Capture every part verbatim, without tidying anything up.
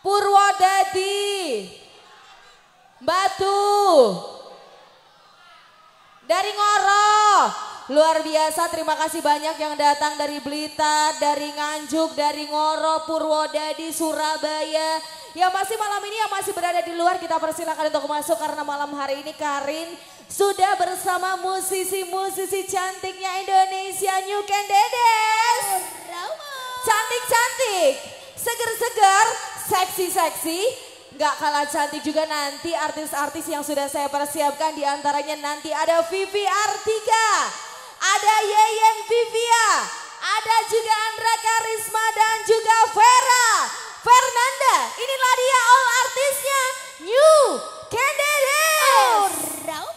Purwodadi, Batu, dari Ngoro. Luar biasa, terima kasih banyak yang datang dari Blitar, dari Nganjuk, dari Ngoro, Purwodadi, Surabaya. Yang masih malam ini, yang masih berada di luar, kita persilakan untuk masuk karena malam hari ini Karin sudah bersama musisi-musisi cantiknya Indonesia, New Candedes. Cantik-cantik, seger-seger, seksi-seksi. Gak kalah cantik juga nanti artis-artis yang sudah saya persiapkan, diantaranya nanti ada Vivi Artika, ada Yeyen Vivia, ada juga Andra Karisma dan juga Vera Fernanda. Inilah dia all artisnya New Candedes. Oh,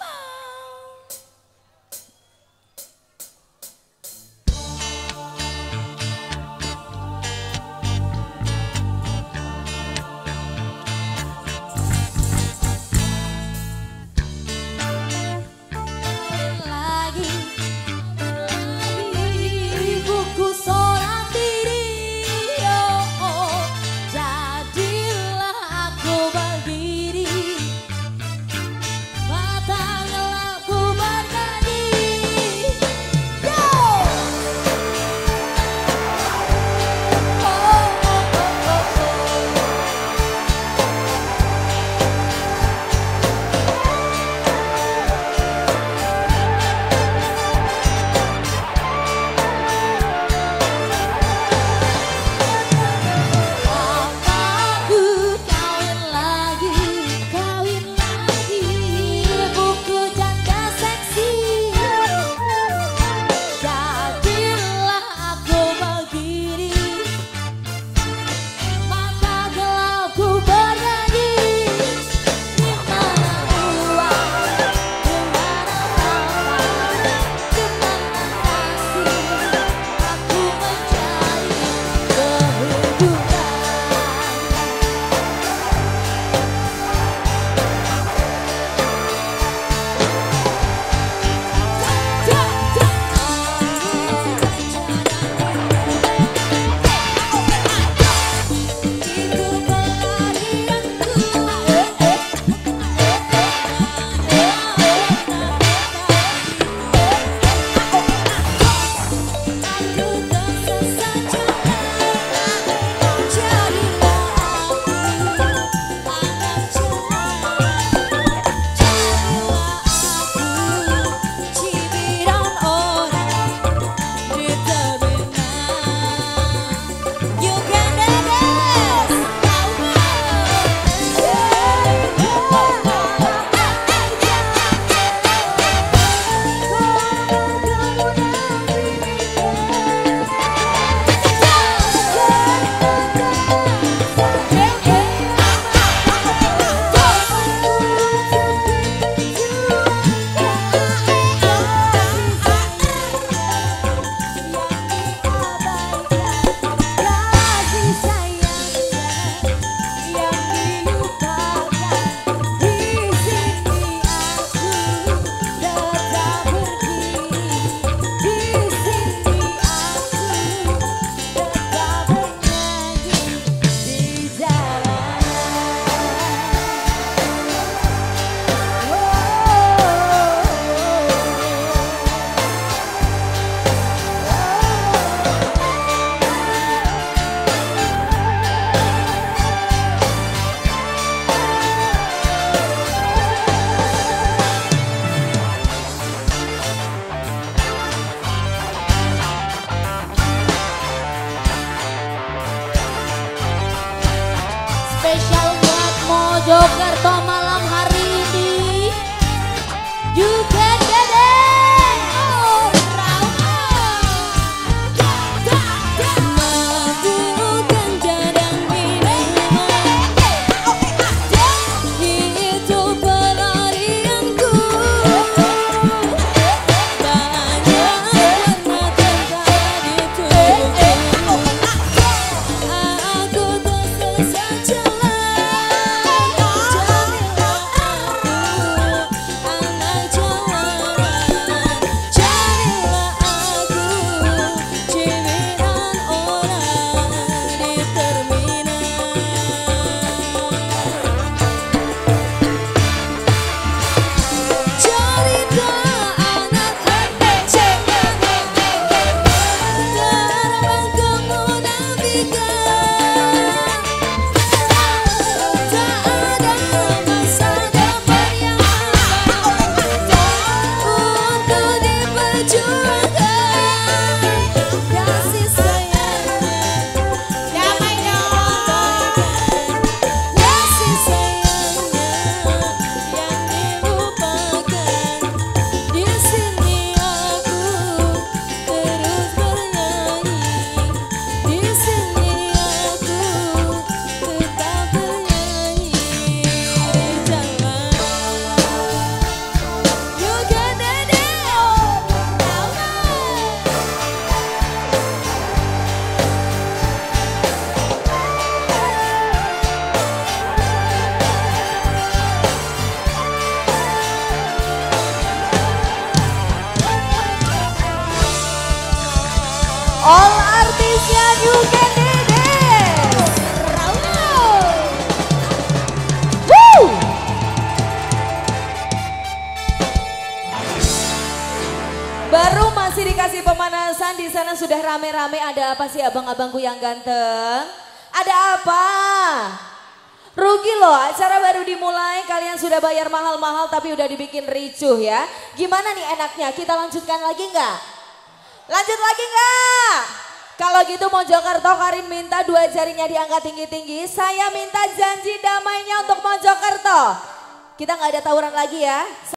spesial buat Mojokerto malam hari ini. You can get it. Oh, mabukkan jadang minuman, itu pelarianku. Banyak warna terjadi tubuhku. Aku tersesat jalan. All artisnya You Can Do This. Woo! Baru masih dikasih pemanasan, di sana sudah rame-rame. Ada apa sih abang-abangku yang ganteng? Ada apa? Rugi loh, acara baru dimulai, kalian sudah bayar mahal-mahal tapi udah dibikin ricuh ya. Gimana nih enaknya, kita lanjutkan lagi nggak? Lanjut lagi nggak? Kalau gitu Mojokerto, Karin minta dua jarinya diangkat tinggi-tinggi. Saya minta janji damainya untuk Mojokerto. Kita nggak ada tawuran lagi ya.